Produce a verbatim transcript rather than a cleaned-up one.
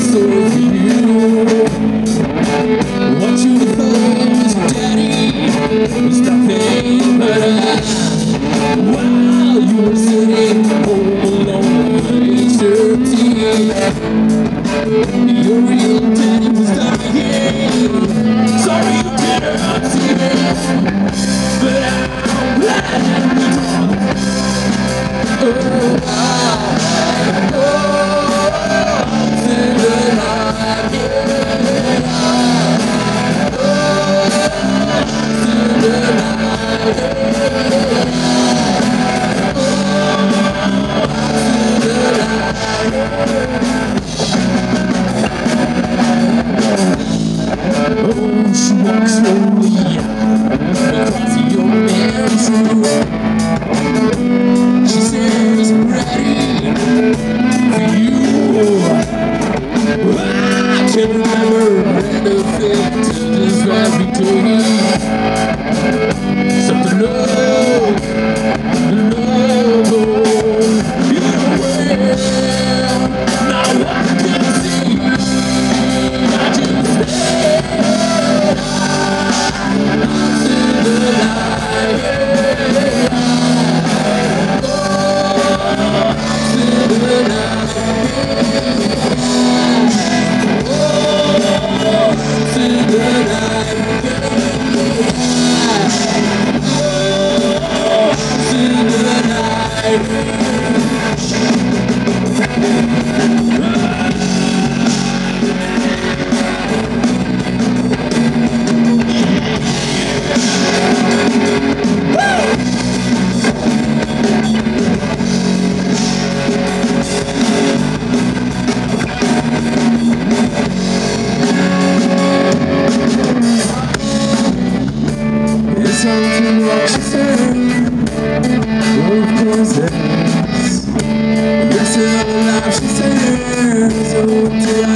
story for you. Want you to close, Daddy, stop paying, but I, while you were sitting home alone with your tea, your real daddy was dying. Sorry you cannot see it, but I'm glad we talked. Oh, I, oh, till the night, yeah, oh, till the night, yeah, oh, till the night. Oh, she walks slowly across your bedroom. She says, ready for you. I can't remember anything till this very day. Something low, low, you well. Now I can see, I just said, to the light. Something like she said, both poisons. Yes, in all life she says, oh,